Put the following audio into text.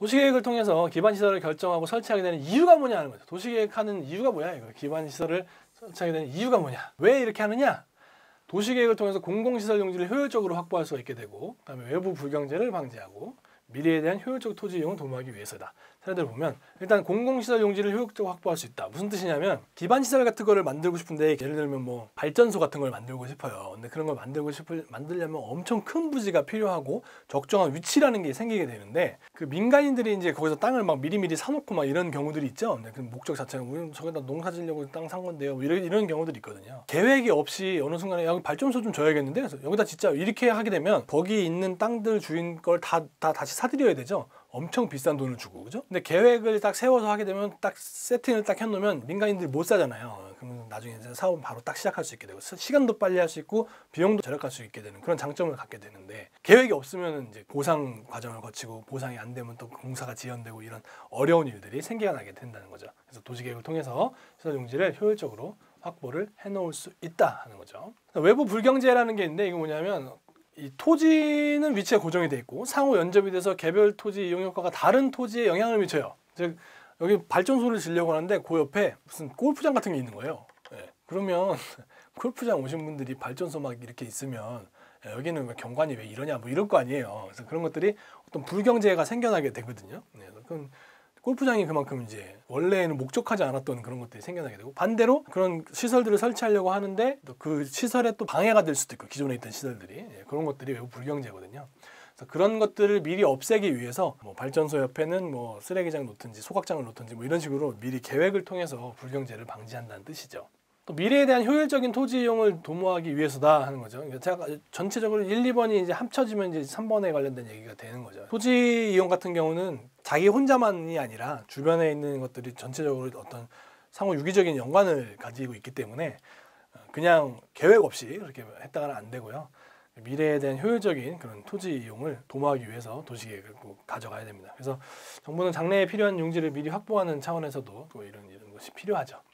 도시계획을 통해서 기반시설을 결정하고 설치하게 되는 이유가 뭐냐 하는 거죠. 도시계획하는 이유가 뭐야 이거. 기반시설을 설치하게 되는 이유가 뭐냐. 왜 이렇게 하느냐. 도시계획을 통해서 공공시설 용지를 효율적으로 확보할 수가 있게 되고, 그다음에 외부 불경제를 방지하고 미래에 대한 효율적 토지 이용을 도모하기 위해서다. 사례들을 보면 일단 공공시설 용지를 효율적으로 확보할 수 있다. 무슨 뜻이냐면 기반시설 같은 거를 만들고 싶은데 예를 들면 뭐 발전소 같은 걸 만들고 싶어요. 근데 그런 걸 만들려면 엄청 큰 부지가 필요하고 적정한 위치라는 게 생기게 되는데 그 민간인들이 이제 거기서 땅을 막 미리미리 사놓고 막 이런 경우들이 있죠. 근데 그 목적 자체는 우리는 저기다 농사 지려고 땅 산 건데요. 뭐 이런 경우들이 있거든요. 계획이 없이 어느 순간에 여기 발전소 좀 줘야겠는데 그래서 여기다 진짜 이렇게 하게 되면 거기 있는 땅들 주인 걸 다 다시 사들여야 되죠. 엄청 비싼 돈을 주고, 그죠? 근데 계획을 딱 세워서 하게 되면 딱 세팅을 딱 해놓으면 민간인들이 못 사잖아요. 그러면 나중에 이제 사업은 바로 딱 시작할 수 있게 되고 시간도 빨리 할 수 있고 비용도 절약할 수 있게 되는 그런 장점을 갖게 되는데 계획이 없으면 이제 보상 과정을 거치고 보상이 안 되면 또 공사가 지연되고 이런 어려운 일들이 생겨나게 된다는 거죠. 그래서 도시계획을 통해서 시설 용지를 효율적으로 확보를 해놓을 수 있다 하는 거죠. 외부 불경제라는 게 있는데 이거 뭐냐면 이 토지는 위치가 고정이 돼 있고 상호 연접이 돼서 개별 토지 이용 효과가 다른 토지에 영향을 미쳐요. 즉 여기 발전소를 지려고 하는데 그 옆에 무슨 골프장 같은 게 있는 거예요. 예. 그러면 골프장 오신 분들이 발전소 막 이렇게 있으면 여기는 왜 경관이 왜 이러냐 뭐 이럴 거 아니에요. 그래서 그런 것들이 어떤 불경제가 생겨나게 되거든요. 네. 그건 골프장이 그만큼 이제 원래는 목적하지 않았던 그런 것들이 생겨나게 되고 반대로 그런 시설들을 설치하려고 하는데 또 그 시설에 또 방해가 될 수도 있고 기존에 있던 시설들이 그런 것들이 매우 불경제거든요. 그래서 그런 것들을 미리 없애기 위해서 뭐 발전소 옆에는 뭐 쓰레기장 놓든지 소각장을 놓든지 뭐 이런 식으로 미리 계획을 통해서 불경제를 방지한다는 뜻이죠. 또 미래에 대한 효율적인 토지 이용을 도모하기 위해서다 하는 거죠. 그러니까 제가 전체적으로 1, 2번이 이제 합쳐지면 이제 3번에 관련된 얘기가 되는 거죠. 토지 이용 같은 경우는 자기 혼자만이 아니라 주변에 있는 것들이 전체적으로 어떤 상호 유기적인 연관을 가지고 있기 때문에 그냥 계획 없이 그렇게 했다가는 안 되고요. 미래에 대한 효율적인 그런 토지 이용을 도모하기 위해서 도시계획을 꼭 가져가야 됩니다. 그래서 정부는 장래에 필요한 용지를 미리 확보하는 차원에서도 또 이런 것이 필요하죠.